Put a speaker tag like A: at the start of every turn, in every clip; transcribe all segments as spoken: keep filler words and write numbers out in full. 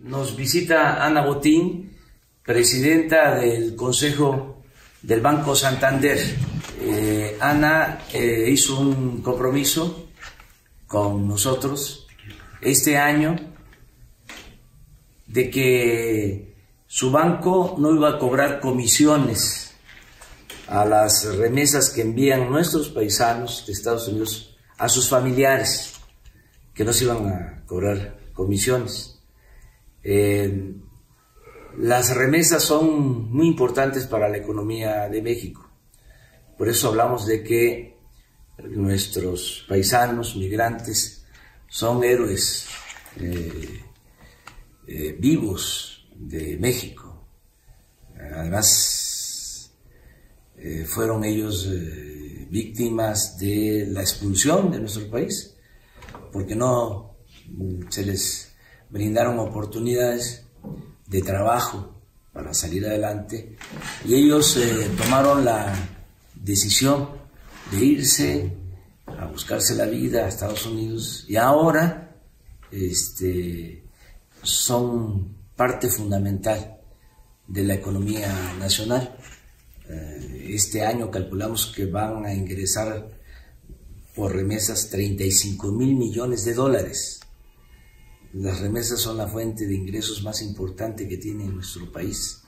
A: nos visita Ana Botín, presidenta del Consejo del Banco Santander. Eh, Ana eh, hizo un compromiso con nosotros este año de que su banco no iba a cobrar comisiones a las remesas que envían nuestros paisanos de Estados Unidos a sus familiares, que no se iban a cobrar comisiones. Eh, las remesas son muy importantes para la economía de México. Por eso hablamos de que nuestros paisanos migrantes son héroes eh, eh, vivos de México. Además, eh, fueron ellos eh, víctimas de la expulsión de nuestro país, porque no se les brindaron oportunidades de trabajo para salir adelante, y ellos eh, tomaron la decisión de irse a buscarse la vida a Estados Unidos, y ahora este, son parte fundamental de la economía nacional. Eh, este año calculamos que van a ingresar por remesas treinta y cinco mil millones de dólares. Las remesas son la fuente de ingresos más importante que tiene nuestro país.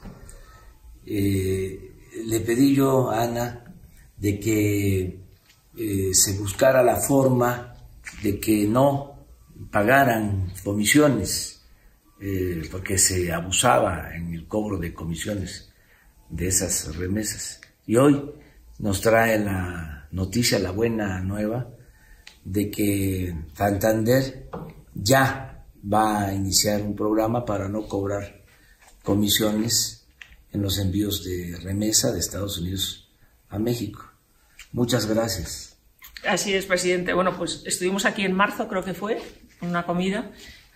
A: Eh, le pedí yo a Ana de que eh, se buscara la forma de que no pagaran comisiones, eh, porque se abusaba en el cobro de comisiones de esas remesas. Y hoy nos trae la noticia, la buena nueva, de que Santander ya va a iniciar un programa para no cobrar comisiones en los envíos de remesa de Estados Unidos a México. Muchas gracias.
B: Así es, presidente. Bueno, pues estuvimos aquí en marzo, creo que fue, en una comida,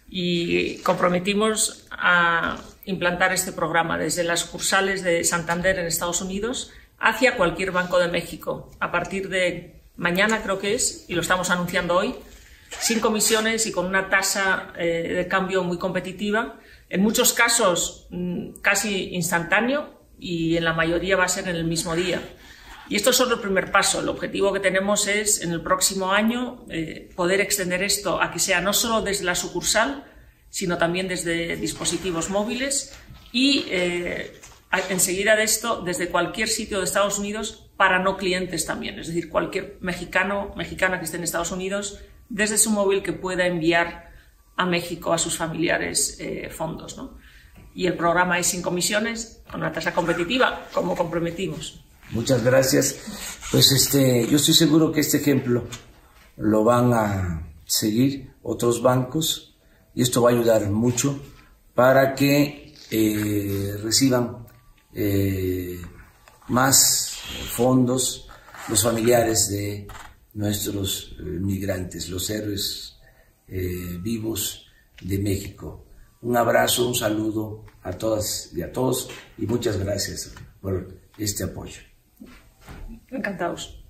B: y comprometimos a implantar este programa desde las sucursales de Santander en Estados Unidos hacia cualquier banco de México. A partir de mañana, creo que es, y lo estamos anunciando hoy, sin comisiones y con una tasa eh, de cambio muy competitiva, en muchos casos mmm, casi instantáneo, y en la mayoría va a ser en el mismo día. Y esto es solo el primer paso. El objetivo que tenemos es, en el próximo año, eh, poder extender esto a que sea no solo desde la sucursal, sino también desde dispositivos móviles y, eh, enseguida de esto, desde cualquier sitio de Estados Unidos para no clientes también. Es decir, cualquier mexicano, mexicana que esté en Estados Unidos, desde su móvil, que pueda enviar a México a sus familiares eh, fondos, ¿no? Y el programa es sin comisiones, con una tasa competitiva, como comprometimos.
A: Muchas gracias. Pues este, yo estoy seguro que este ejemplo lo van a seguir otros bancos, y esto va a ayudar mucho para que eh, reciban eh, más fondos los familiares de nuestros eh, migrantes, los héroes eh, vivos de México. Un abrazo, un saludo a todas y a todos, y muchas gracias por este apoyo.
B: Encantados.